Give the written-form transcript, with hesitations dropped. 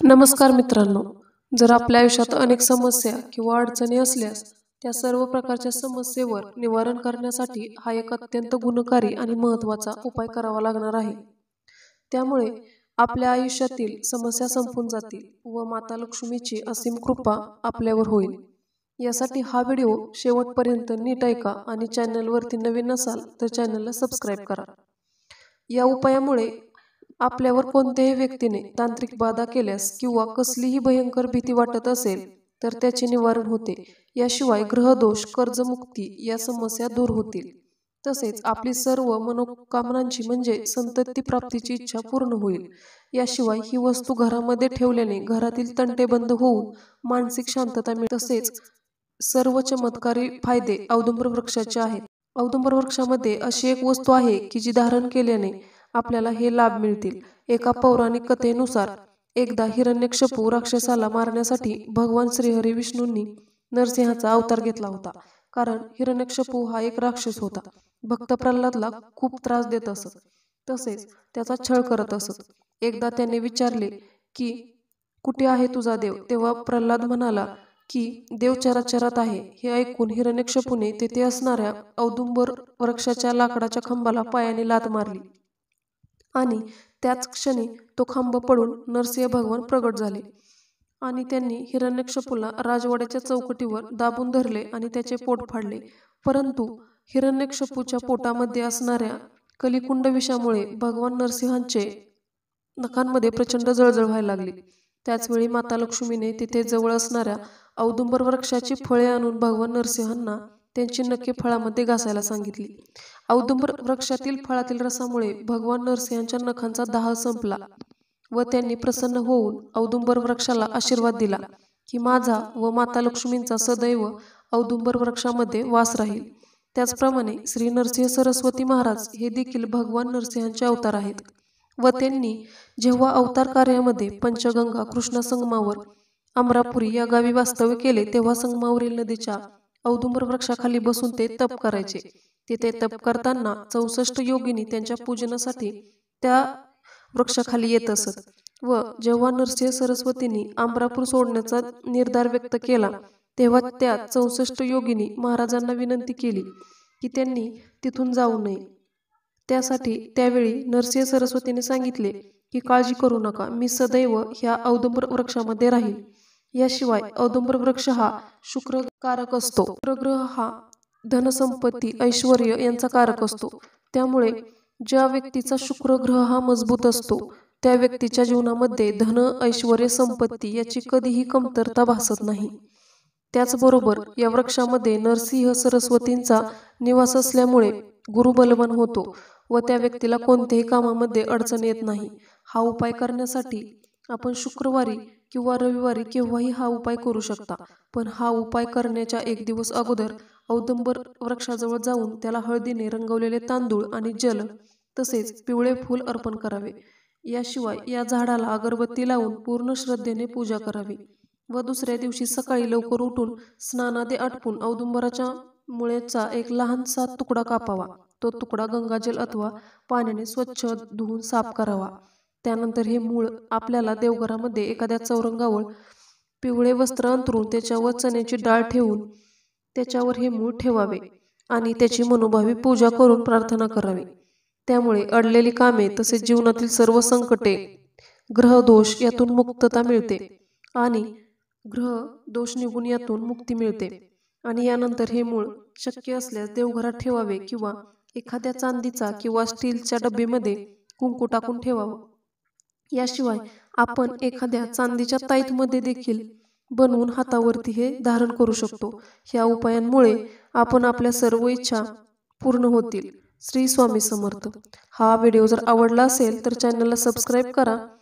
नमस्कार मित्रांनो, जर आपल्या आयुष्यात अनेक समस्या किंवा अडचणी असल्यास त्या सर्व प्रकारच्या समस्येवर निवारण करण्यासाठी हा एक अत्यंत गुणकारी आणि महत्त्वाचा उपाय करावा लागणार आहे। त्यामुळे आपल्या आयुष्यातील समस्या संपून जातील व माता लक्ष्मीची असीम कृपा आपल्यावर होईल। यासाठी हा व्हिडिओ शेवटपर्यंत नीट ऐका आणि चॅनलवरती नवीन असाल तर चॅनलला सबस्क्राईब करा। या उपायामुळे आपल्यावर कोणत्याही व्यक्तीने तांत्रिक बाधा केल्यास किंवा कसलीही भयंकर भीती वाटत असेल तर त्याचे निवारण होते। याशिवाय ग्रहदोष, कर्जमुक्ती या समस्या दूर होतील। तसेच आपली सर्व मनोकामनांची म्हणजे संतती प्राप्तीची इच्छा पूर्ण होईल। याशिवाय ही वस्तू घरामध्ये ठेवल्याने घरातील तंटे बंद होऊन मानसिक शांतता मिळते। तसेच सर्व चमत्कारी फायदे औदुंबर वृक्षाचे आहेत। औदुंबर वृक्षामध्ये अशी एक वस्तू आहे की जी धारण केल्याने आपल्याला हे लाभ मिळतील। एका पौराणिक कथेनुसार एकदा हिरण्यकश्यपू राक्षसाला मारण्यासाठी भगवान श्रीहरी विष्णूंनी नरसिंहाचा अवतार घेतला होता। कारण हिरण्यकश्यपू हा एक राक्षस होता। भक्त प्रल्हादला खूप त्रास देत असत, तसेच त्याचा छळ करत असत। एकदा त्याने विचारले की कुठे आहे तुझा देव? तेव्हा प्रल्हाद म्हणाला की देव चराचरात आहे। हे ऐकून हिरण्यकश्यपूने तेथे असणाऱ्या औदुंबर वृक्षाच्या लाकडाच्या खांबाला पायाने लाथ मारली आणि त्याच क्षणी तो खांब पडून नरसिंह भगवान प्रगट झाले आणि त्यांनी हिरण्यकश्यपूला राजवाड्याच्या चौकटीवर दाबून धरले आणि त्याचे पोट फाडले। परंतु हिरण्यकश्यपूच्या पोटामध्ये असणाऱ्या कलिकुंड विषामुळे भगवान नरसिंहांचे नखांमध्ये प्रचंड जळजळ व्हायला लागली। त्याचवेळी माता लक्ष्मीने तिथे जवळ असणाऱ्या औदुंबर वृक्षाची फळे आणून भगवान नरसिंहांना त्यांची नखे फळामध्ये घासायला सांगितली। औदुंबर वृक्षातील फळातील रसामुळे भगवान नरसिंहांच्या नखांचा दाह संपला व त्यांनी प्रसन्न होऊन औदुंबर वृक्षाला आशीर्वाद दिला की माझा व माता लक्ष्मींचा सदैव औदुंबर वृक्षामध्ये वास राहील। त्याचप्रमाणे श्री नरसिंह सरस्वती महाराज हे देखील भगवान नरसिंहांचे अवतार आहेत व त्यांनी जेव्हा अवतार कार्यामध्ये पंचगंगा कृष्णा संगमावर अमरापुरी या गावी वास्तव्य केले तेव्हा संगमावरील नदीच्या औदुंबर वृक्षाखाली बसून ते तप करायचे। तिथे तप करताना 64 योगिनी त्यांच्या पूजनासाठी त्या वृक्षाखाली येत असत व जेव्हा नरसिंह सरस्वतींनी अमरापूर सोडण्याचा निर्धार व्यक्त केला तेव्हा त्या 64 योगिनी महाराजांना विनंती केली की त्यांनी तिथून जाऊ नये। त्यासाठी त्यावेळी नरसिंह सरस्वतीने सांगितले की काळजी करू नका, मी सदैव ह्या औदुंबर वृक्षामध्ये राहील। याशिवाय औदुंबर वृक्ष हा शुक्र कारक असतो। शुक्रग्रह हा धनसंपत्ती, ऐश्वर्य यांचा कारक असतो। त्यामुळे ज्या व्यक्तीचा शुक्र ग्रह हा मजबूत असतो त्या व्यक्तीच्या जीवनामध्ये धन, ऐश्वर्य, संपत्ती याची कधीही कमतरता भासत नाही। त्याचबरोबर या वृक्षामध्ये नरसिंह सरस्वतींचा निवास असल्यामुळे गुरु बलवान होतो व त्या व्यक्तीला कोणत्याही कामामध्ये अडचण येत नाही। हा उपाय करण्यासाठी आपण शुक्रवारी किंवा रविवारी केव्हाही हा उपाय करू शकता। पण हा उपाय करण्याच्या एक दिवस अगोदर औदुंबर वृक्षाजवळ जाऊन त्याला हळदीने रंगवलेले तांदूळ आणि जल तसेच पिवळे फूल अर्पण करावे। याशिवाय या झाडाला अगरबत्ती लावून पूर्ण श्रद्धेने पूजा करावी व दुसऱ्या दिवशी सकाळी लवकर उठून स्नानादी आटपून औदुंबराच्या मुळेचा एक लहानसा तुकडा कापावा। तो तुकडा गंगाजल अथवा पाण्याने स्वच्छ धुवून साफ करावा। त्यानंतर हे मूळ आपल्याला देवघरामध्ये एखाद्या चौरंगावर पिवळे वस्त्र अंथरून त्याच्यावर चण्याची डाळ ठेवून त्याच्यावर हे मूळ ठेवावे आणि त्याची मनोभावी पूजा करून प्रार्थना करावी। त्यामुळे अडलेली कामे तसेच जीवनातील सर्व संकटे, ग्रहदोष यातून मुक्तता मिळते आणि ग्रह दोष निघून यातून मुक्ती मिळते। आणि यानंतर हे मूळ शक्य असल्यास देवघरात ठेवावे किंवा एखाद्या चांदीचा किंवा स्टीलच्या डब्बीमध्ये कुंकू टाकून ठेवावं। याशिवाय आपण एखाद्या चांदीच्या ताईतमध्ये देखील बनवून हातावरती हे धारण करू शकतो। ह्या उपायांमुळे आपण आपल्या सर्व इच्छा पूर्ण होतील। श्री स्वामी समर्थ। हा व्हिडिओ जर आवडला असेल तर चॅनलला सबस्क्राईब करा